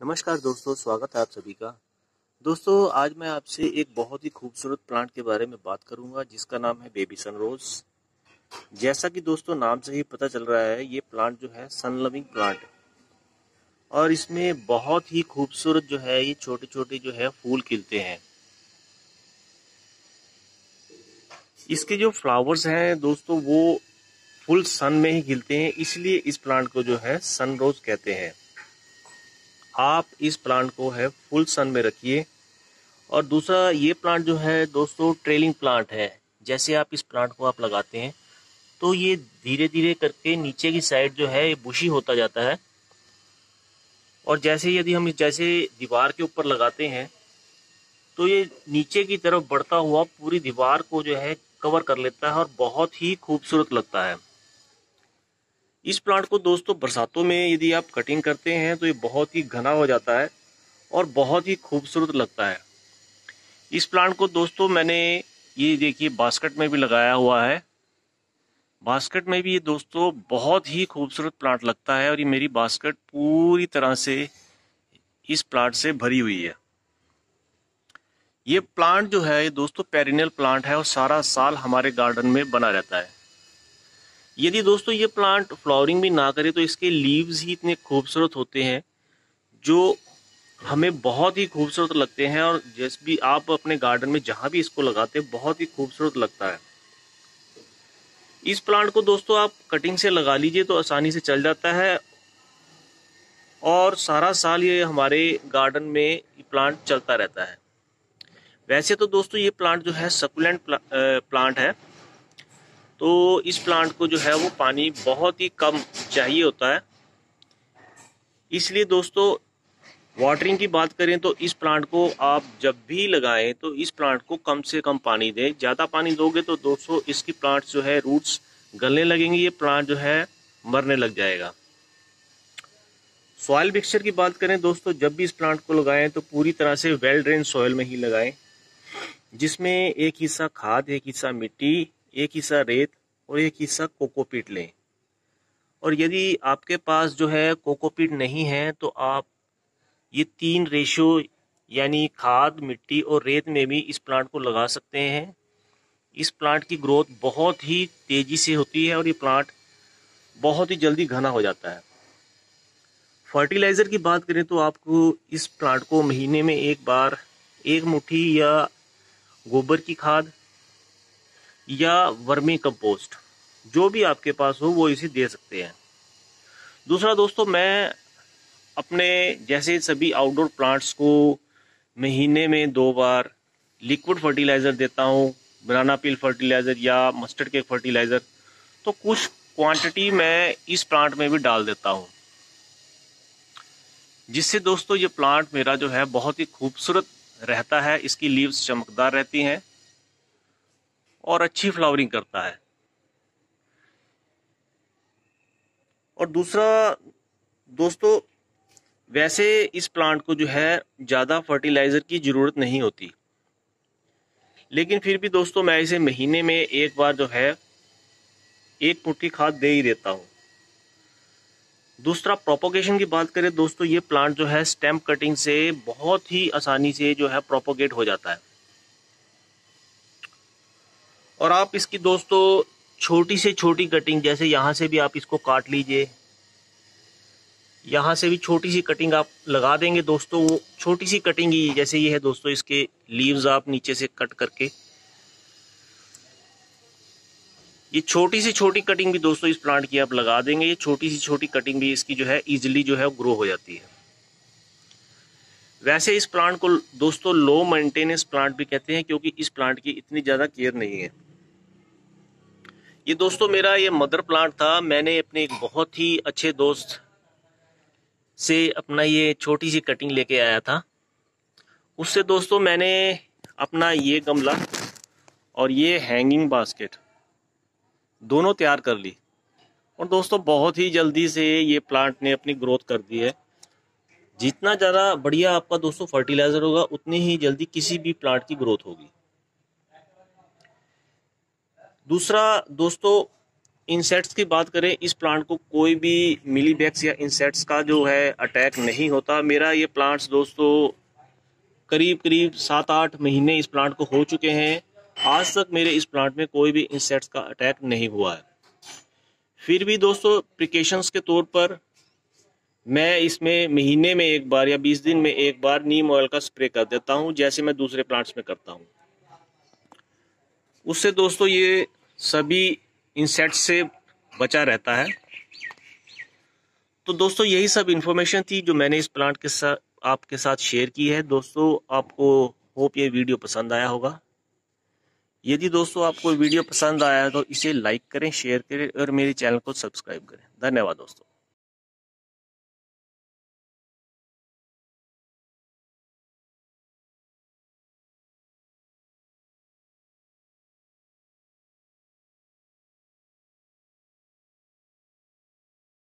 नमस्कार दोस्तों, स्वागत है आप सभी का। दोस्तों, आज मैं आपसे एक बहुत ही खूबसूरत प्लांट के बारे में बात करूंगा जिसका नाम है बेबी सनरोज। जैसा कि दोस्तों नाम से ही पता चल रहा है, ये प्लांट जो है सन लविंग प्लांट है और इसमें बहुत ही खूबसूरत जो है ये छोटे छोटे जो है फूल खिलते हैं। इसके जो फ्लावर्स हैं दोस्तों वो फुल सन में ही खिलते हैं, इसलिए इस प्लांट को जो है सनरोज कहते हैं। आप इस प्लांट को है फुल सन में रखिए। और दूसरा, ये प्लांट जो है दोस्तों ट्रेलिंग प्लांट है। जैसे आप इस प्लांट को आप लगाते हैं तो ये धीरे धीरे करके नीचे की साइड जो है ये बुशी होता जाता है, और जैसे यदि हम जैसे दीवार के ऊपर लगाते हैं तो ये नीचे की तरफ बढ़ता हुआ पूरी दीवार को जो है कवर कर लेता है और बहुत ही खूबसूरत लगता है। इस प्लांट को दोस्तों बरसातों में यदि आप कटिंग करते हैं तो ये बहुत ही घना हो जाता है और बहुत ही खूबसूरत लगता है। इस प्लांट को दोस्तों मैंने ये देखिए बास्केट में भी लगाया हुआ है। बास्केट में भी ये दोस्तों बहुत ही खूबसूरत प्लांट लगता है और ये मेरी बास्केट पूरी तरह से इस प्लांट से भरी हुई है। ये प्लांट जो है ये दोस्तों पेरिनियल प्लांट है और सारा साल हमारे गार्डन में बना रहता है। यदि दोस्तों ये प्लांट फ्लावरिंग भी ना करे तो इसके लीव्स ही इतने खूबसूरत होते हैं जो हमें बहुत ही खूबसूरत लगते हैं, और जैसे भी आप अपने गार्डन में जहां भी इसको लगाते हैं बहुत ही खूबसूरत लगता है। इस प्लांट को दोस्तों आप कटिंग से लगा लीजिए तो आसानी से चल जाता है और सारा साल ये हमारे गार्डन में प्लांट चलता रहता है। वैसे तो दोस्तों ये प्लांट जो है सकुलेंट प्लांट है, तो इस प्लांट को जो है वो पानी बहुत ही कम चाहिए होता है। इसलिए दोस्तों वाटरिंग की बात करें तो इस प्लांट को आप जब भी लगाएं तो इस प्लांट को कम से कम पानी दें। ज़्यादा पानी दोगे तो दोस्तों इसकी प्लांट्स जो है रूट्स गलने लगेंगे, ये प्लांट जो है मरने लग जाएगा। सॉइल मिक्सचर की बात करें दोस्तों, जब भी इस प्लांट को लगाएं तो पूरी तरह से वेल ड्रेन सॉइल में ही लगाएं, जिसमें एक हिस्सा खाद, एक हिस्सा मिट्टी, एक हिस्सा रेत और एक हिस्सा कोकोपीट लें। और यदि आपके पास जो है कोकोपीट नहीं है तो आप ये 3 रेशियो यानी खाद, मिट्टी और रेत में भी इस प्लांट को लगा सकते हैं। इस प्लांट की ग्रोथ बहुत ही तेजी से होती है और ये प्लांट बहुत ही जल्दी घना हो जाता है। फर्टिलाइजर की बात करें तो आपको इस प्लांट को महीने में एक बार 1 मुट्ठी या गोबर की खाद या वर्मी कंपोस्ट जो भी आपके पास हो वो इसे दे सकते हैं। दूसरा दोस्तों, मैं अपने जैसे सभी आउटडोर प्लांट्स को महीने में 2 बार लिक्विड फर्टिलाइज़र देता हूँ, बनाना पील फर्टिलाइज़र या मस्टर्ड केक फर्टिलाइज़र। तो कुछ क्वांटिटी मैं इस प्लांट में भी डाल देता हूँ, जिससे दोस्तों ये प्लांट मेरा जो है बहुत ही खूबसूरत रहता है। इसकी लीव्स चमकदार रहती हैं और अच्छी फ्लावरिंग करता है। और दूसरा दोस्तों, वैसे इस प्लांट को जो है ज़्यादा फर्टिलाइज़र की ज़रूरत नहीं होती, लेकिन फिर भी दोस्तों मैं इसे महीने में एक बार जो है 1 मुट्ठी खाद दे ही देता हूँ। दूसरा, प्रोपोगेशन की बात करें दोस्तों, ये प्लांट जो है स्टेम कटिंग से बहुत ही आसानी से जो है प्रोपोगेट हो जाता है। और आप इसकी दोस्तों छोटी से छोटी कटिंग, जैसे यहाँ से भी आप इसको काट लीजिए, यहाँ से भी छोटी सी कटिंग आप लगा देंगे दोस्तों, वो छोटी सी कटिंग ही जैसे ये है दोस्तों, इसके लीव्स आप नीचे से कट करके, ये छोटी सी छोटी कटिंग भी दोस्तों इस प्लांट की आप लगा देंगे, ये छोटी सी छोटी कटिंग भी इसकी जो है इजीली जो है ग्रो हो जाती है। वैसे इस प्लांट को दोस्तों लो मेंटेनेंस प्लांट भी कहते हैं, क्योंकि इस प्लांट की इतनी ज़्यादा केयर नहीं है। ये दोस्तों मेरा ये मदर प्लांट था। मैंने अपने एक बहुत ही अच्छे दोस्त से अपना ये छोटी सी कटिंग लेके आया था। उससे दोस्तों मैंने अपना ये गमला और ये हैंगिंग बास्केट दोनों तैयार कर ली, और दोस्तों बहुत ही जल्दी से ये प्लांट ने अपनी ग्रोथ कर दी है। जितना ज़्यादा बढ़िया आपका दोस्तों फर्टिलाइज़र होगा उतनी ही जल्दी किसी भी प्लांट की ग्रोथ होगी। दूसरा दोस्तों, इंसेक्ट्स की बात करें, इस प्लांट को कोई भी मिलीबैग्स या इंसेक्ट्स का जो है अटैक नहीं होता। मेरा ये प्लांट्स दोस्तों करीब करीब 7-8 महीने इस प्लांट को हो चुके हैं। आज तक मेरे इस प्लांट में कोई भी इंसेक्ट्स का अटैक नहीं हुआ है। फिर भी दोस्तों प्रिकॉशंस के तौर पर मैं इसमें महीने में एक बार या 20 दिन में एक बार नीम ऑयल का स्प्रे कर देता हूं, जैसे मैं दूसरे प्लांट्स में करता हूं। उससे दोस्तों ये सभी इंसेक्ट से बचा रहता है। तो दोस्तों यही सब इंफॉर्मेशन थी जो मैंने इस प्लांट के साथ आपके साथ शेयर की है। दोस्तों आपको होप ये वीडियो पसंद आया होगा। यदि दोस्तों आपको वीडियो पसंद आया तो इसे लाइक करें, शेयर करें और मेरे चैनल को सब्सक्राइब करें। धन्यवाद दोस्तों।